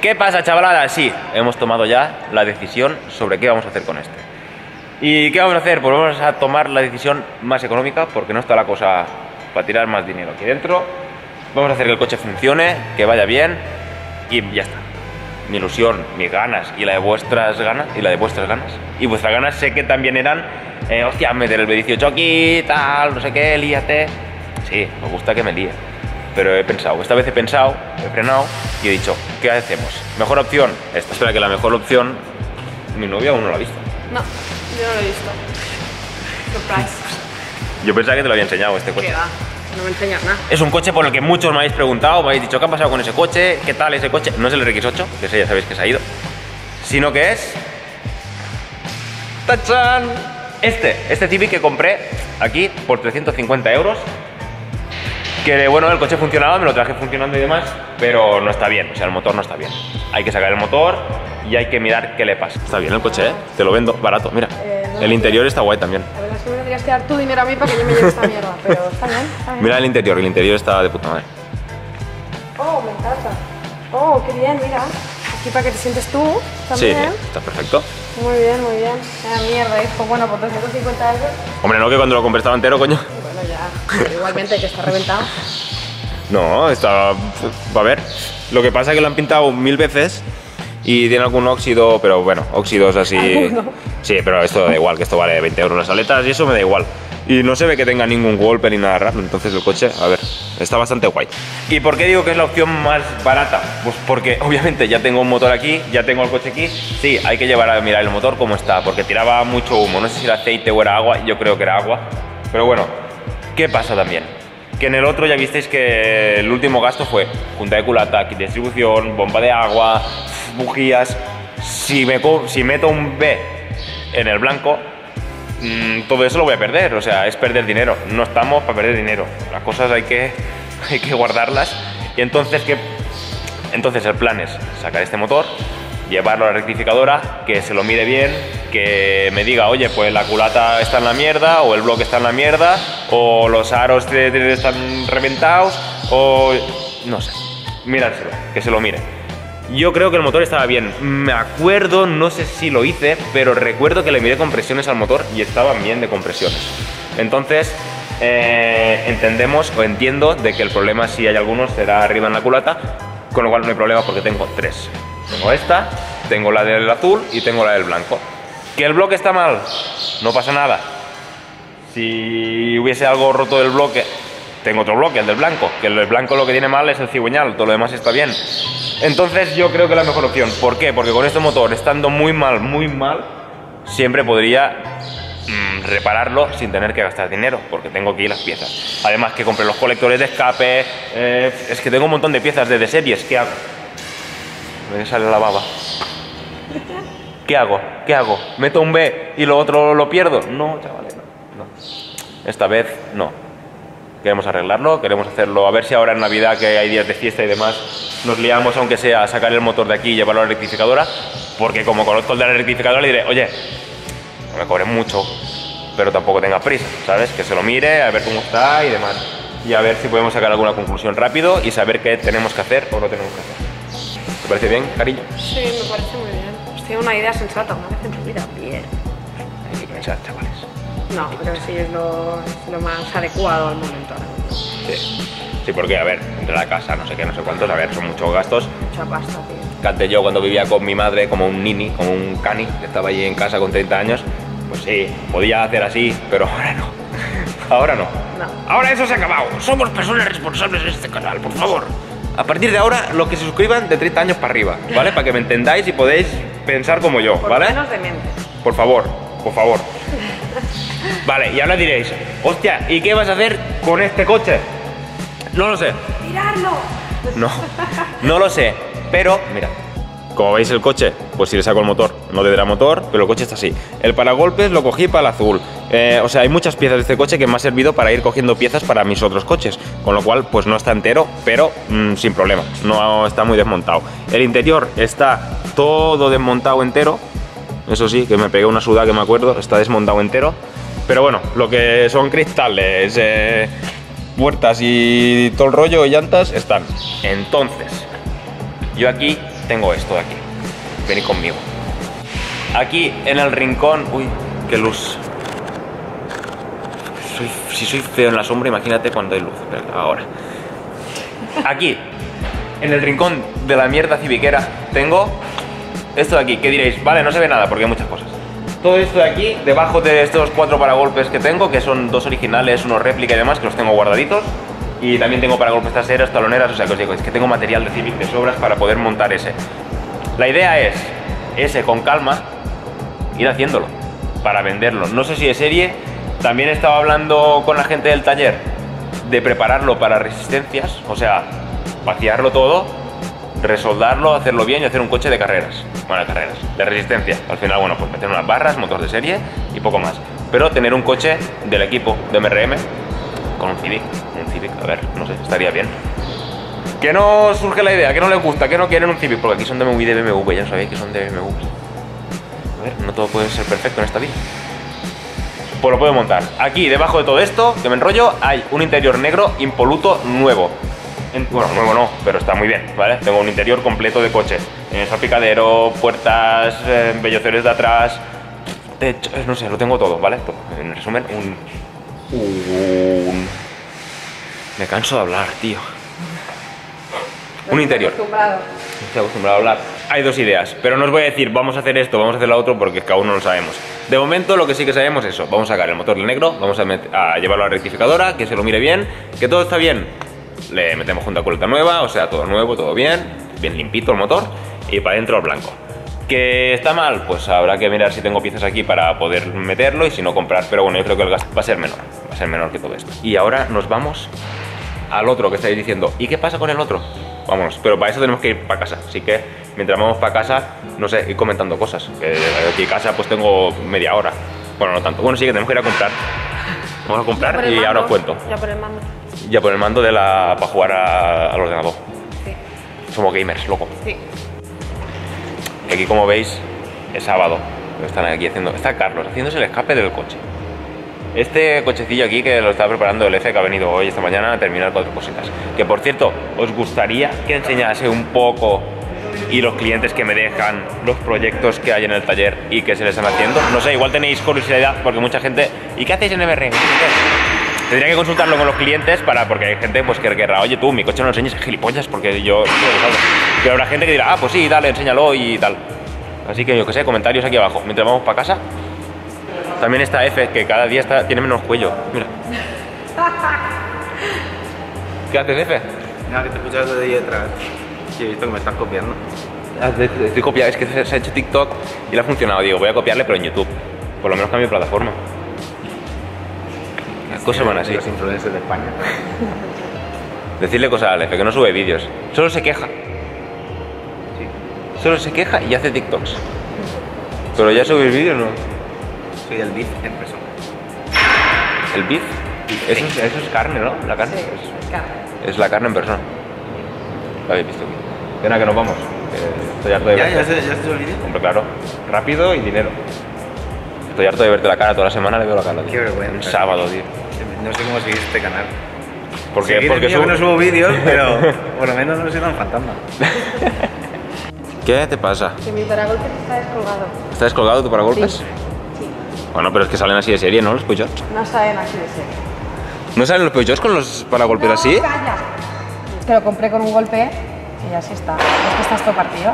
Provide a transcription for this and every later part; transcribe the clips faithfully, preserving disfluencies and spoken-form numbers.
¿Qué pasa, chavalada? Sí, hemos tomado ya la decisión sobre qué vamos a hacer con este. ¿Y qué vamos a hacer? Pues vamos a tomar la decisión más económica, porque no está la cosa para tirar más dinero aquí dentro. Vamos a hacer que el coche funcione, que vaya bien y ya está. Mi ilusión, mis ganas y la de vuestras ganas y la de vuestras ganas y vuestras ganas sé que también eran eh, hostia, meter el B dieciocho aquí, tal, no sé qué, líate. Sí, me gusta que me líe, pero he pensado, esta vez he pensado, he frenado y he dicho, ¿qué hacemos? Mejor opción, esta. Espera, que la mejor opción, mi novia aún no la ha visto. No, yo no lo he visto. Surprise. Yo pensaba que te lo había enseñado este coche. ¿Qué va? No me enseñas nada. Es un coche por el que muchos me habéis preguntado, me habéis dicho, ¿qué ha pasado con ese coche? ¿Qué tal ese coche? No es el R X ocho, que ese ya sabéis que se ha ido, sino que es... ¡Tachán! Este, este Civic que compré aquí por trescientos cincuenta euros. Que bueno, el coche funcionaba, me lo traje funcionando y demás, pero no está bien, o sea, el motor no está bien. Hay que sacar el motor y hay que mirar qué le pasa. Está bien el coche, ¿eh? Te lo vendo barato, mira. Eh, no, el interior no. Está guay también. La verdad es que me tendrías que dar tu dinero a mí para que yo me lleve esta mierda, pero está bien, está bien. Mira el interior, el interior está de puta madre. Oh, me encanta. Oh, qué bien, mira. Aquí para que te sientes tú también. Sí, está perfecto. Muy bien, muy bien. Ah, mierda, hijo. Bueno, por trescientos cincuenta euros. Hombre, no, que cuando lo compré estaba entero, coño. Bueno, ya. Pero igualmente que está reventado. No, está... A ver, lo que pasa es que lo han pintado mil veces y tiene algún óxido, pero bueno, óxidos así... ¿Alguno? Sí, pero esto da igual, que esto vale veinte euros las aletas y eso me da igual. Y no se ve que tenga ningún golpe ni nada raro, entonces el coche, a ver, está bastante guay. ¿Y por qué digo que es la opción más barata? Pues porque obviamente ya tengo un motor aquí, ya tengo el coche aquí. Sí, hay que llevar a mirar el motor cómo está, porque tiraba mucho humo, no sé si era aceite o era agua, yo creo que era agua. Pero bueno, ¿qué pasa también? Que en el otro ya visteis que el último gasto fue junta de culata, kit de distribución, bomba de agua, bujías. Si, me, si meto un B en el blanco, mmm, todo eso lo voy a perder, o sea, es perder dinero. No estamos para perder dinero, las cosas hay que, hay que guardarlas. Y entonces, ¿qué? Entonces el plan es sacar este motor, llevarlo a la rectificadora, que se lo mire bien, que me diga, oye, pues la culata está en la mierda, o el bloque está en la mierda, o los aros de, de, de están reventados, o no sé, mirárselo, que se lo mire. Yo creo que el motor estaba bien, me acuerdo, no sé si lo hice, pero recuerdo que le miré compresiones al motor y estaban bien de compresiones. Entonces, eh, entendemos o entiendo de que el problema, si hay algunos, será arriba en la culata, con lo cual no hay problema porque tengo tres. Tengo esta, tengo la del azul y tengo la del blanco. ¿Que el bloque está mal? No pasa nada. Si hubiese algo roto del bloque, tengo otro bloque, el del blanco. Que el del blanco lo que tiene mal es el cigüeñal, todo lo demás está bien. Entonces yo creo que es la mejor opción. ¿Por qué? Porque con este motor, estando muy mal, muy mal, siempre podría mmm, repararlo sin tener que gastar dinero, porque tengo aquí las piezas. Además que compré los colectores de escape, eh, es que tengo un montón de piezas de, de series. ¿Qué hago? Me sale la baba. ¿Qué hago? ¿Qué hago? ¿Meto un B y lo otro lo pierdo? No, chavales, no, no. Esta vez no. Queremos arreglarlo, queremos hacerlo. A ver si ahora en Navidad, que hay días de fiesta y demás, nos liamos, aunque sea, a sacar el motor de aquí y llevarlo a la rectificadora. Porque como conozco el de la rectificadora, le diré, oye, no me cobres mucho, pero tampoco tengas prisa, ¿sabes? Que se lo mire, a ver cómo está y demás. Y a ver si podemos sacar alguna conclusión rápido y saber qué tenemos que hacer o no tenemos que hacer. ¿Te parece bien, cariño? Sí, me parece muy bien. Pues tiene una idea sensata, una vez en tu vida. Bien. Hay que pensar, chavales. No, pero sí es lo, es lo más adecuado al momento ahora mismo. Sí. Sí, porque, a ver, entre la casa, no sé qué, no sé cuántos, a ver, son muchos gastos. Mucha pasta, tío. Que antes yo, cuando vivía con mi madre, como un nini, como un cani, que estaba allí en casa con treinta años, pues sí, podía hacer así, pero ahora no. Ahora no. No. Ahora eso se ha acabado. Somos personas responsables en este canal, por favor. A partir de ahora, los que se suscriban de treinta años para arriba, ¿vale? Para que me entendáis y podéis pensar como yo, por ¿vale? menos de mente. Por favor, por favor. Vale, y ahora diréis, hostia, ¿y qué vas a hacer con este coche? No lo sé. ¡Tirarlo! No, no lo sé, pero mira, como veis el coche, pues si le saco el motor, no tendrá motor, pero el coche está así. El paragolpes lo cogí para el azul. Eh, o sea, hay muchas piezas de este coche que me ha servido para ir cogiendo piezas para mis otros coches, con lo cual pues no está entero, pero mmm, sin problema, no está muy desmontado. El interior está todo desmontado entero, eso sí, que me pegué una sudada que me acuerdo, está desmontado entero, pero bueno, lo que son cristales, eh, puertas y todo el rollo y llantas están. Entonces, yo aquí tengo esto de aquí. Venid conmigo. Aquí en el rincón... Uy, qué luz. Soy, si soy feo en la sombra, imagínate cuando hay luz. Pero ahora. Aquí, en el rincón de la mierda civiquera, tengo esto de aquí. ¿Qué diréis? Vale, no se ve nada porque hay muchas cosas. Todo esto de aquí, debajo de estos cuatro paragolpes que tengo, que son dos originales, uno réplica y demás, que los tengo guardaditos. Y también tengo paragolpes traseros, taloneras, o sea que os digo, es que tengo material de Civic de sobras para poder montar ese. La idea es, ese con calma, ir haciéndolo, para venderlo. No sé si de serie, también he estado hablando con la gente del taller de prepararlo para resistencias, o sea, vaciarlo todo, resoldarlo, hacerlo bien y hacer un coche de carreras. Bueno, de carreras, de resistencia. Al final, bueno, pues meter unas barras, motor de serie y poco más. Pero tener un coche del equipo de M R M con un Civic, un Civic, a ver, no sé, estaría bien. Que no surge la idea, que no les gusta, que no quieren un Civic, porque aquí son de B M W y de B M W, ya sabéis que son de B M W. A ver, no todo puede ser perfecto en esta vida. Pues lo puedo montar. Aquí, debajo de todo esto, que me enrollo, hay un interior negro impoluto nuevo. En, bueno, nuevo no, pero está muy bien, ¿vale? Tengo un interior completo de coche. Eh, salpicadero, puertas, eh, embellecedores de atrás, techo, no sé, lo tengo todo, ¿vale? En resumen, un... un... Me canso de hablar, tío. Un interior. Acostumbrado. Estoy acostumbrado a hablar. Hay dos ideas, pero no os voy a decir vamos a hacer esto, vamos a hacer lo otro, porque cada uno lo sabemos. De momento lo que sí que sabemos es eso. Vamos a sacar el motor del negro, vamos a, a llevarlo a la rectificadora, que se lo mire bien, que todo está bien. Le metemos junta coleta nueva, o sea, todo nuevo, todo bien, bien limpito el motor, y para adentro el blanco. ¿Que está mal? Pues habrá que mirar si tengo piezas aquí para poder meterlo y si no comprar, pero bueno, yo creo que el gasto va a ser menor, va a ser menor que todo esto. Y ahora nos vamos al otro que estáis diciendo, ¿y qué pasa con el otro? Vámonos, pero para eso tenemos que ir para casa, así que mientras vamos para casa, no sé, ir comentando cosas, que de aquí a casa pues tengo media hora, bueno, no tanto, bueno, sí que tenemos que ir a comprar, vamos a comprar y mando, ahora os cuento. Ya por el mando. Ya por el mando de la para jugar a, al ordenador. Sí. Somos gamers, loco. Sí. Y aquí como veis, es sábado, están aquí haciendo, está Carlos haciéndose el escape del coche. Este cochecillo aquí que lo está preparando el F, que ha venido hoy, esta mañana, a terminar cuatro cositas. Que por cierto, ¿os gustaría que enseñase un poco y los clientes que me dejan los proyectos que hay en el taller y que se les están haciendo? No sé, igual tenéis curiosidad porque mucha gente... ¿Y qué hacéis en M R M? Tendría que consultarlo con los clientes para, porque hay gente pues que querrá, oye tú, mi coche no lo enseñes, gilipollas, porque yo... Pero habrá gente que dirá, ah, pues sí, dale, enséñalo y tal. Así que yo que sé, comentarios aquí abajo. Mientras vamos para casa... También está F, que cada día está, tiene menos cuello. Mira. ¿Qué haces, F? Nada, que te escuchas desde ahí detrás. Sí, he visto que me estás copiando. Estoy copiando, es que se ha hecho TikTok y le ha funcionado. Digo, voy a copiarle, pero en YouTube. Por lo menos cambio de plataforma. Las cosas van así. Los influencers de España. Decirle cosas al F, que no sube vídeos. Solo se queja. Sí. Solo se queja y hace TikToks. Pero ya subir vídeos, ¿no? Soy el beef en persona. ¿El beef? Eso es, eso es carne, ¿no? La carne. Sí, es carne. Es la carne en persona. Lo habéis visto. Pena que nos vamos. Que estoy harto de ¿Ya? verte. ¿Ya se, ya se el vídeo? Hombre, claro. Rápido y dinero. Estoy harto de verte la cara. Toda la semana le veo la cara, tío. Qué vergüenza. Un sábado, tío. No sé cómo seguir este canal. ¿Por qué? Seguir Porque el mío, subo... que no subo vídeos, pero por lo menos no soy tan fantasma. ¿Qué te pasa? Que mi paragolpe está descolgado. ¿Está descolgado tu paragolpes? Sí. Sí. Bueno, pero es que salen así de serie, ¿no? Los Peugeot. No salen así de serie. ¿No salen los Peugeot con los paragolpes No, así? calla. Es que lo compré con un golpe y así está. Es que está esto partido.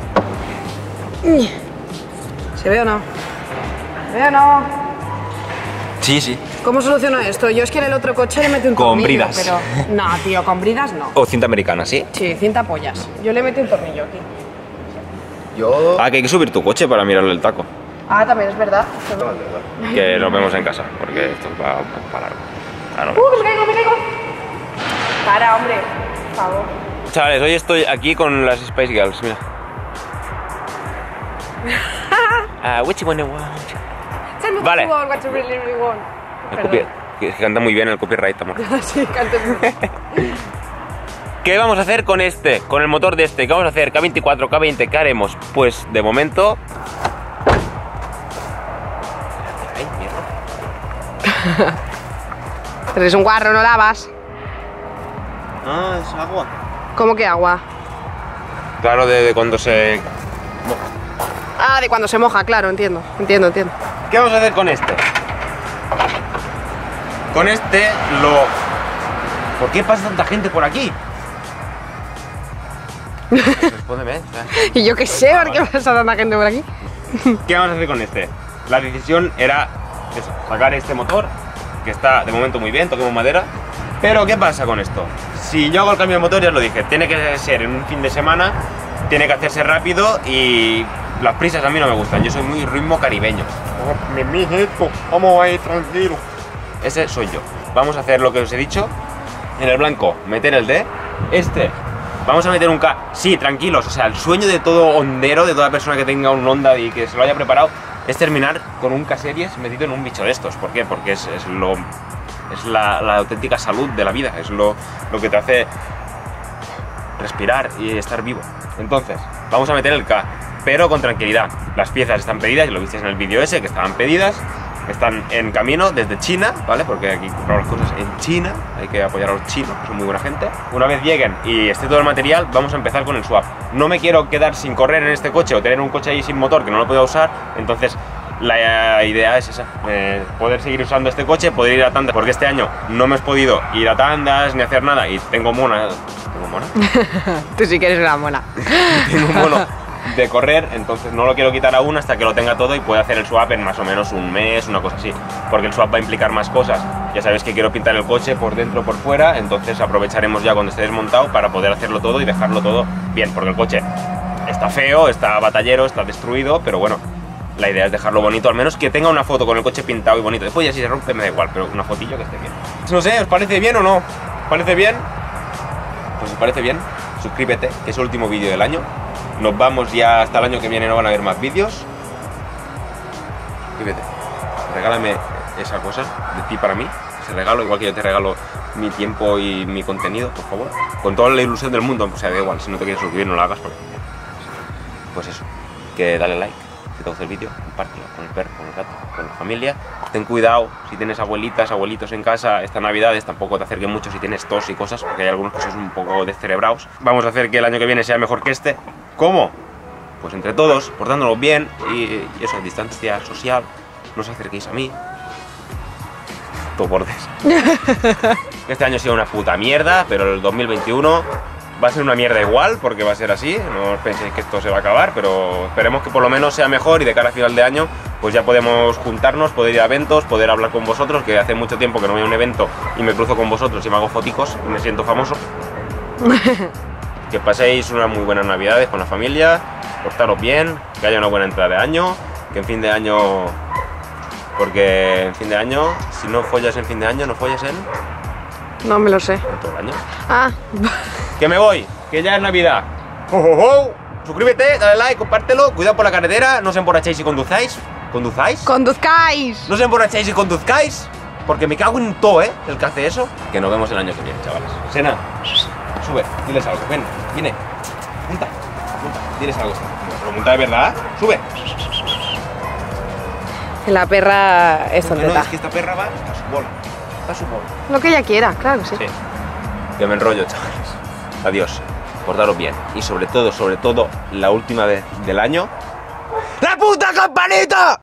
¿Se ve o no? ¿Se ve o no? Sí, sí. ¿Cómo soluciono esto? Yo es que en el otro coche le metí un Con tornillo, bridas. pero... No, tío, con bridas no. O cinta americana, ¿sí? Sí, cinta pollas. Yo le metí un tornillo aquí. Yo... Ah, que hay que subir tu coche para mirarle el taco. Ah, también es verdad. No, de verdad. Que nos vemos en casa, porque esto va un poco para largo. Ah, no. ¡Uh, que me caigo, me caigo! Para, hombre. Por favor. Chavales, hoy estoy aquí con las Spice Girls, mira. Ah, which one you want? Tell me what Vale. you want, what you really, really want. El Perdón. copi- que que canta muy bien el copyright, amor. Sí, canto muy bien. ¿Qué vamos a hacer con este? Con el motor de este. ¿Qué vamos a hacer? K veinticuatro, K veinte, ¿qué haremos? Pues de momento... Ay, mierda. Eres un guarro, no lavas. Ah, es agua. ¿Cómo que agua? Claro, de, de cuando se... Ah, de cuando se moja, claro, entiendo, entiendo, entiendo. ¿Qué vamos a hacer con este? Con este lo... ¿Por qué pasa tanta gente por aquí? Respóndeme. Y yo qué sé, ¿por qué pasa tanta gente por aquí? ¿Qué vamos a hacer con este? La decisión era eso, sacar este motor, que está de momento muy bien, toquemos madera. Pero ¿qué pasa con esto? Si yo hago el cambio de motor, ya os lo dije, tiene que ser en un fin de semana, tiene que hacerse rápido y las prisas a mí no me gustan, yo soy muy ritmo caribeño. Vamos a ir tranquilo. Ese soy yo. Vamos a hacer lo que os he dicho. En el blanco, meter el D. Este, vamos a meter un K. Sí, tranquilos, o sea, el sueño de todo hondero, de toda persona que tenga un Honda y que se lo haya preparado, es terminar con un K Series metido en un bicho de estos. ¿Por qué? Porque es, es lo... Es la, la auténtica salud de la vida, es lo, lo que te hace respirar y estar vivo. Entonces, vamos a meter el K, pero con tranquilidad. Las piezas están pedidas, lo visteis en el vídeo ese, que estaban pedidas. Están en camino desde China, ¿vale? Porque aquí compramos las cosas en China, hay que apoyar a los chinos, que son muy buena gente. Una vez lleguen y esté todo el material, vamos a empezar con el swap. No me quiero quedar sin correr en este coche o tener un coche ahí sin motor que no lo pueda usar, entonces la idea es esa, eh, poder seguir usando este coche, poder ir a tandas, porque este año no me he podido ir a tandas ni hacer nada y tengo mona. ¿Tengo mona? Tú sí que eres una mona. Tengo un mono de correr, entonces no lo quiero quitar aún hasta que lo tenga todo y pueda hacer el swap en más o menos un mes, una cosa así, porque el swap va a implicar más cosas. Ya sabéis que quiero pintar el coche por dentro o por fuera, entonces aprovecharemos ya cuando esté desmontado para poder hacerlo todo y dejarlo todo bien, porque el coche está feo, está batallero, está destruido, pero bueno, la idea es dejarlo bonito, al menos que tenga una foto con el coche pintado y bonito. Después ya si se rompe me da igual, pero una fotillo que esté bien. No sé, ¿os parece bien o no? ¿Os parece bien? Pues si os parece bien, suscríbete, que es el último vídeo del año. Nos vamos ya hasta el año que viene, no van a haber más vídeos. Suscríbete, regálame esa cosa de ti para mí, ese regalo, igual que yo te regalo mi tiempo y mi contenido, por favor. Con toda la ilusión del mundo, o sea, da igual, si no te quieres suscribir no lo hagas porque... Pues eso, que dale like. Si te gusta el vídeo, compártelo con el perro, con el gato, con la familia. Ten cuidado si tienes abuelitas, abuelitos en casa estas navidades, tampoco te acerques mucho si tienes tos y cosas, porque hay algunos que son un poco descerebrados. Vamos a hacer que el año que viene sea mejor que este. ¿Cómo? Pues entre todos, portándonos bien y, y eso, distancia social. No os acerquéis a mí. Todo bordes. Este año ha sido una puta mierda, pero el dos mil veintiuno... va a ser una mierda igual, porque va a ser así, no os penséis que esto se va a acabar, pero esperemos que por lo menos sea mejor y de cara a final de año pues ya podemos juntarnos, poder ir a eventos, poder hablar con vosotros, que hace mucho tiempo que no voy a un evento y me cruzo con vosotros y me hago foticos y me siento famoso. Que paséis unas muy buenas navidades con la familia, portaros bien, que haya una buena entrada de año, que en fin de año, porque en fin de año, si no follas en fin de año, no follas en... No me lo sé. en todo el año. Ah. Que me voy, que ya es Navidad. ¡Oh, oh, oh! Suscríbete, dale like, compártelo, cuidado por la carretera, no os emborrachéis y conduzáis. ¿Conduzáis? ¡Conduzcáis! No os emborrachéis y conduzcáis, porque me cago en todo, ¿eh? El que hace eso. Que nos vemos el año que viene, chavales. Sena, sube, diles algo, ven, viene. Punta, punta, diles algo. Pero punta de verdad, sube. La perra es No, no, tonteta. es que esta perra va a su bola. A su bola. Lo que ella quiera, claro, sí. Sí. Que me enrollo, chavales. Adiós. Portaros bien. Y sobre todo, sobre todo, la última vez del año... ¡La puta campanita!